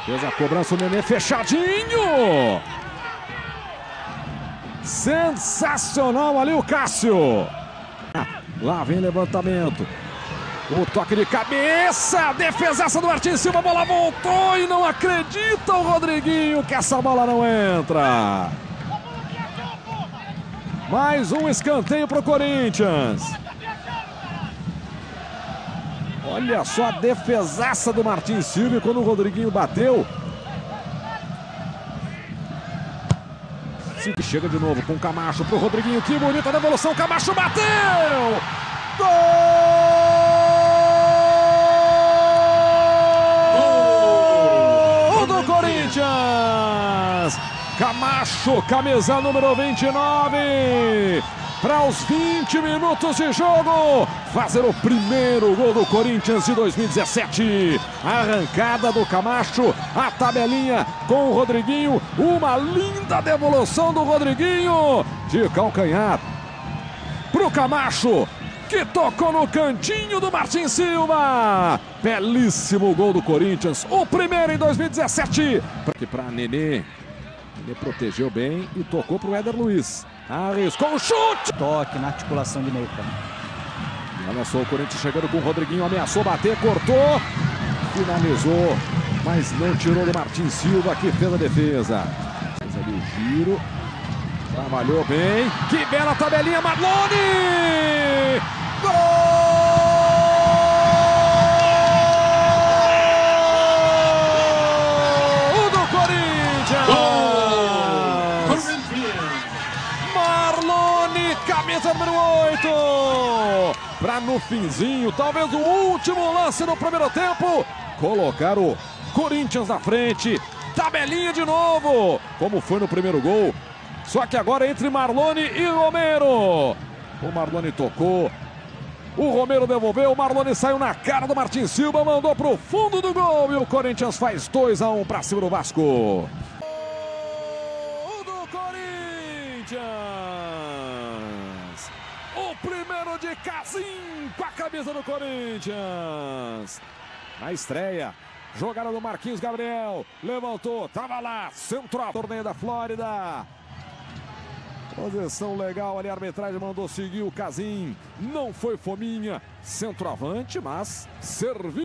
Fez a cobrança, o Nenê fechadinho. Sensacional ali o Cássio. Lá vem levantamento. O toque de cabeça. Defesaça do Martins Silva. A bola voltou e não acredita o Rodriguinho que essa bola não entra. Mais um escanteio para o Corinthians. Olha só a defesaça do Martins Silva quando o Rodriguinho bateu. Chega de novo com o Camacho pro Rodriguinho. Que bonita devolução. Camacho bateu! Gol do Corinthians! Camacho, camisa número 29. Para os 20 minutos de jogo, fazer o primeiro gol do Corinthians de 2017. A arrancada do Camacho, a tabelinha com o Rodriguinho, uma linda devolução do Rodriguinho de calcanhar pro Camacho, que tocou no cantinho do Martins Silva. Belíssimo gol do Corinthians, o primeiro em 2017. Para Nenê. Ele protegeu bem e tocou para o Éder Luiz. Arriscou o chute. Toque na articulação de meio campo. Olha só o Corinthians chegando com o Rodriguinho. Ameaçou bater, cortou. Finalizou, mas não tirou do Martins Silva, que fez a defesa. Fez ali o giro. Trabalhou bem. Que bela tabelinha, Marlone! Gol! Camisa número 8, para no finzinho, talvez o último lance do primeiro tempo, colocar o Corinthians na frente, tabelinha de novo, como foi no primeiro gol, só que agora entre Marlone e Romero. O Marlone tocou, o Romero devolveu, o Marlone saiu na cara do Martins Silva, mandou para o fundo do gol e o Corinthians faz 2-1 para cima do Vasco. O do Corinthians! O primeiro de Casim com a camisa do Corinthians. Na estreia, jogada do Marquinhos Gabriel. Levantou, tava lá, central, torneio da Flórida. Posição legal ali, a arbitragem mandou seguir o Casim. Não foi fominha, centroavante, mas serviu.